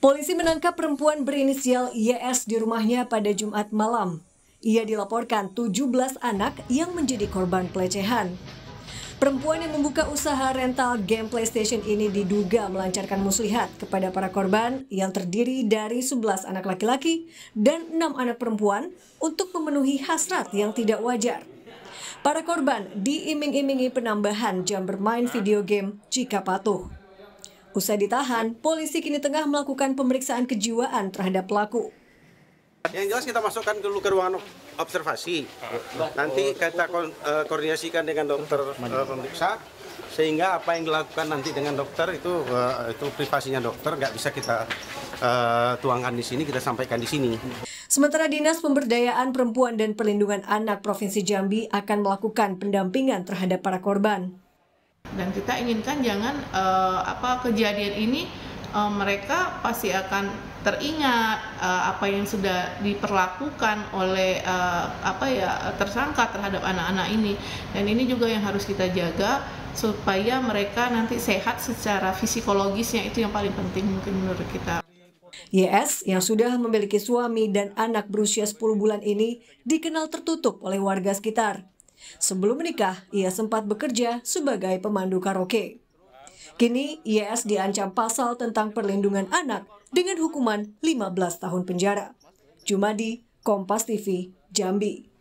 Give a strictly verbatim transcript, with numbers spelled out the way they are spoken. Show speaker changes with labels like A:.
A: Polisi menangkap perempuan berinisial Y S di rumahnya pada Jumat malam. Ia dilaporkan tujuh belas anak yang menjadi korban pelecehan. Perempuan yang membuka usaha rental game PlayStation ini diduga melancarkan muslihat kepada para korban yang terdiri dari sebelas anak laki-laki dan enam anak perempuan untuk memenuhi hasrat yang tidak wajar. Para korban diiming-imingi penambahan jam bermain video game jika patuh. Usai ditahan, polisi kini tengah melakukan pemeriksaan kejiwaan terhadap pelaku.
B: Yang jelas kita masukkan dulu ke ruangan observasi. Nanti kita ko uh, koordinasikan dengan dokter uh, pemeriksa, sehingga apa yang dilakukan nanti dengan dokter itu uh, itu privasinya dokter, nggak bisa kita uh, tuangkan di sini, kita sampaikan di sini.
A: Sementara Dinas Pemberdayaan Perempuan dan Perlindungan Anak Provinsi Jambi akan melakukan pendampingan terhadap para korban.
C: Dan kita inginkan jangan uh, apa kejadian ini uh, mereka pasti akan teringat uh, apa yang sudah diperlakukan oleh uh, apa ya tersangka terhadap anak-anak ini, dan ini juga yang harus kita jaga supaya mereka nanti sehat secara psikologisnya, itu yang paling penting mungkin menurut kita.
A: Y S yang sudah memiliki suami dan anak berusia sepuluh bulan ini dikenal tertutup oleh warga sekitar. Sebelum menikah, ia sempat bekerja sebagai pemandu karaoke. Kini, Y S diancam pasal tentang perlindungan anak dengan hukuman lima belas tahun penjara. Jumadi, Kompas T V, Jambi.